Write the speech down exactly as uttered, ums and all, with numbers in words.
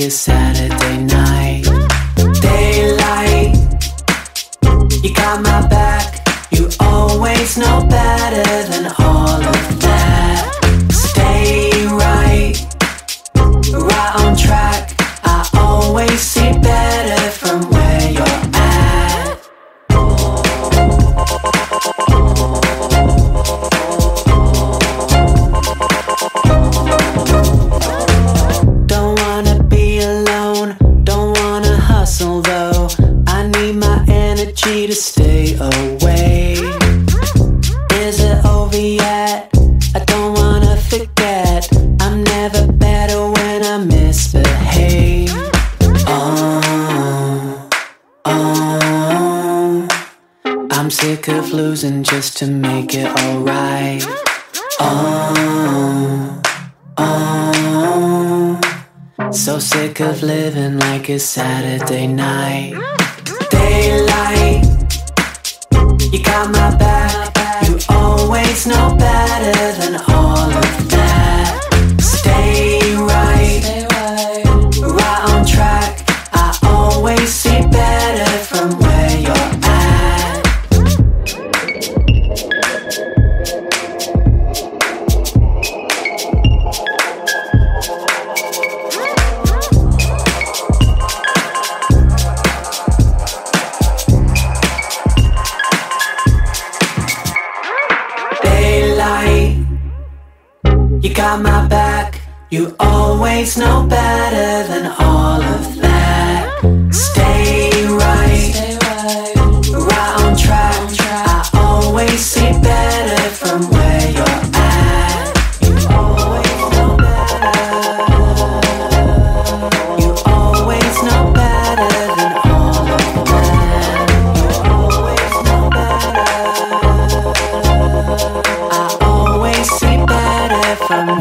it's Saturday night. Daylight, you got my back. You always know better than all of that. Stay right, right on track. I always see better from where you're at. Don't wanna be alone, don't wanna hustle though. I need my energy to stay away. Is it over yet? I don't wanna forget. I'm never better when I misbehave. Oh, oh, I'm sick of losing just to make it alright. Oh, oh, so sick of living like it's Saturday night. Daylight, you got my back. You always know better than all of that. Stay right, right on track. I always see better from where you're at. Daylight, you got my back. You always know better than all of that. Stay right, right on track. I always see better from where you're at. You always know better. You always know better than all of that. You always know better. I always see better from